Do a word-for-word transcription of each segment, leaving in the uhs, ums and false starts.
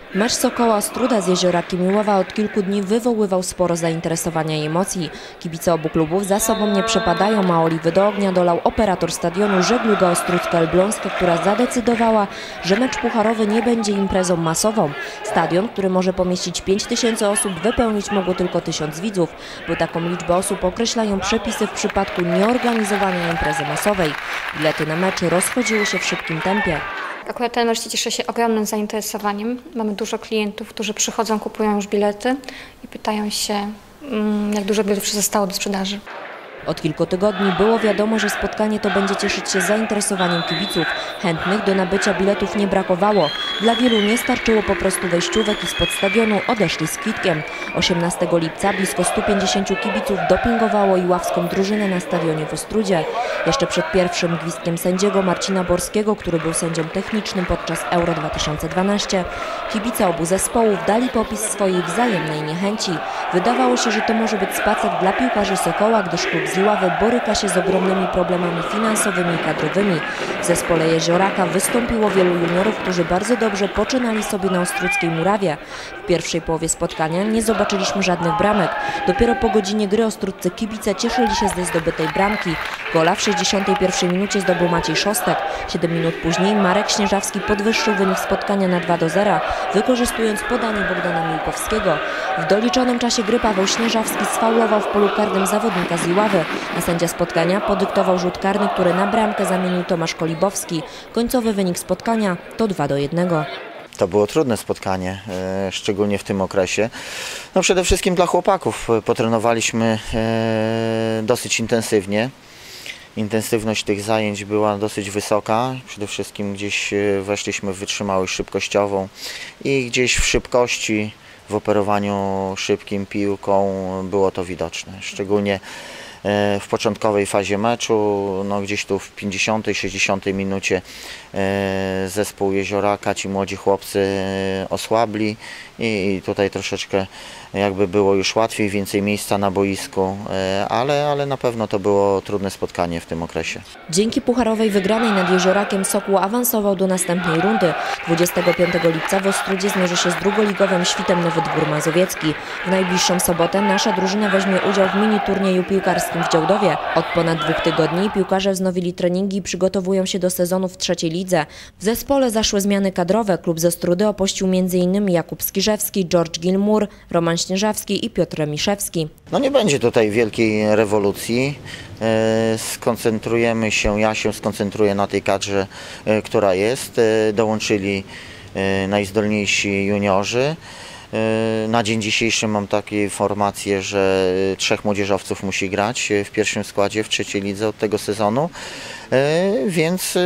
Mecz Sokoła Ostróda z Jeziora Miłowa od kilku dni wywoływał sporo zainteresowania i emocji. Kibice obu klubów za sobą nie przepadają, a oliwy do ognia dolał operator stadionu Żegluga Ostródzko-Elbląska, która zadecydowała, że mecz pucharowy nie będzie imprezą masową. Stadion, który może pomieścić pięć tysięcy osób, wypełnić mogło tylko tysiąc widzów, bo taką liczbę osób określają przepisy w przypadku nieorganizowania imprezy masowej. Bilety na mecz rozchodziły się w szybkim tempie. Akurat ten mecz cieszy się ogromnym zainteresowaniem. Mamy dużo klientów, którzy przychodzą, kupują już bilety i pytają się, jak dużo biletów zostało do sprzedaży. Od kilku tygodni było wiadomo, że spotkanie to będzie cieszyć się zainteresowaniem kibiców. Chętnych do nabycia biletów nie brakowało. Dla wielu nie starczyło po prostu wejściówek i spod stadionu odeszli z kwitkiem. osiemnastego lipca blisko stu pięćdziesięciu kibiców dopingowało iławską drużynę na stadionie w Ostródzie. Jeszcze przed pierwszym gwizdkiem sędziego Marcina Borskiego, który był sędzią technicznym podczas Euro dwa tysiące dwanaście, kibice obu zespołów dali popis swojej wzajemnej niechęci. Wydawało się, że to może być spacer dla piłkarzy Sokoła, gdyż klub z Iławy boryka się z ogromnymi problemami finansowymi i kadrowymi. W zespole Jezioraka wystąpiło wielu juniorów, którzy bardzo dobrze poczynali sobie na ostródzkiej murawie. W pierwszej połowie spotkania nie zobaczyliśmy żadnych bramek. Dopiero po godzinie gry ostródcy kibice cieszyli się ze zdobytej bramki. Gola w sześćdziesiątej pierwszej minucie zdobył Maciej Szostek. Siedem minut później Marek Śnieżawski podwyższył wynik spotkania na dwa do zera, wykorzystując podanie Bogdana Miłkowskiego. W doliczonym czasie gry Paweł Śnieżawski sfaulował w polu karnym zawodnika z Iławy, a sędzia spotkania podyktował rzut karny, który na bramkę zamienił Tomasz Kolibowski. Końcowy wynik spotkania to dwa do jednego. To było trudne spotkanie, szczególnie w tym okresie. No przede wszystkim dla chłopaków. Potrenowaliśmy dosyć intensywnie. Intensywność tych zajęć była dosyć wysoka. Przede wszystkim gdzieś weszliśmy w wytrzymałość szybkościową i gdzieś w szybkości, w operowaniu szybkim piłką było to widoczne. Szczególnie w początkowej fazie meczu, no gdzieś tu w pięćdziesiątej sześćdziesiątej minucie zespół Jezioraka, ci młodzi chłopcy osłabli i tutaj troszeczkę jakby było już łatwiej, więcej miejsca na boisku, ale, ale na pewno to było trudne spotkanie w tym okresie. Dzięki pucharowej wygranej nad Jeziorakiem Sokół awansował do następnej rundy. dwudziestego piątego lipca w Ostródzie zmierzy się z drugoligowym Świtem Nowy Dwór Mazowiecki. W najbliższą sobotę nasza drużyna weźmie udział w mini turnieju piłkarskim w Działdowie. Od ponad dwóch tygodni piłkarze wznowili treningi i przygotowują się do sezonu w trzeciej lidze. W zespole zaszły zmiany kadrowe. Klub z Ostródy opuścił między innymi Jakub Skirzewski, George Gilmour, Roman Śnieżawski i Piotr Remiszewski. No nie będzie tutaj wielkiej rewolucji. Skoncentrujemy się, ja się skoncentruję na tej kadrze, która jest. Dołączyli najzdolniejsi juniorzy. Na dzień dzisiejszy mam takie informacje, że trzech młodzieżowców musi grać w pierwszym składzie w trzeciej lidze od tego sezonu, więc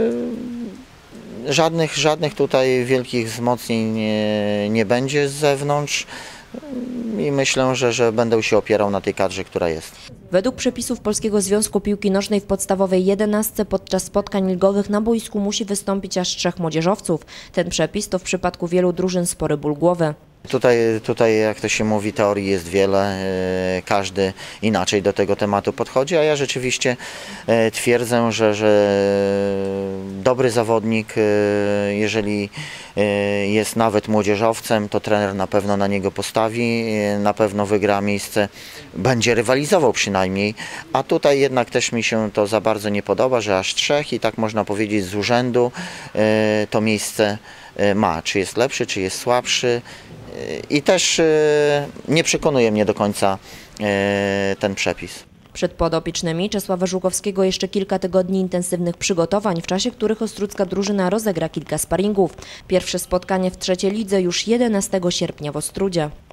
żadnych, żadnych tutaj wielkich wzmocnień nie, nie będzie z zewnątrz i myślę, że, że będę się opierał na tej kadrze, która jest. Według przepisów Polskiego Związku Piłki Nożnej w podstawowej jedenastce podczas spotkań ligowych na boisku musi wystąpić aż trzech młodzieżowców. Ten przepis to w przypadku wielu drużyn spory ból głowy. Tutaj, tutaj, jak to się mówi, teorii jest wiele, każdy inaczej do tego tematu podchodzi, a ja rzeczywiście twierdzę, że, że dobry zawodnik, jeżeli jest nawet młodzieżowcem, to trener na pewno na niego postawi, na pewno wygra miejsce, będzie rywalizował przynajmniej, a tutaj jednak też mi się to za bardzo nie podoba, że aż trzech i tak można powiedzieć z urzędu to miejsce ma, czy jest lepszy, czy jest słabszy. I też nie przekonuje mnie do końca ten przepis. Przed podopiecznymi Czesława Żukowskiego jeszcze kilka tygodni intensywnych przygotowań, w czasie których ostródzka drużyna rozegra kilka sparingów. Pierwsze spotkanie w trzeciej lidze już jedenastego sierpnia w Ostródzie.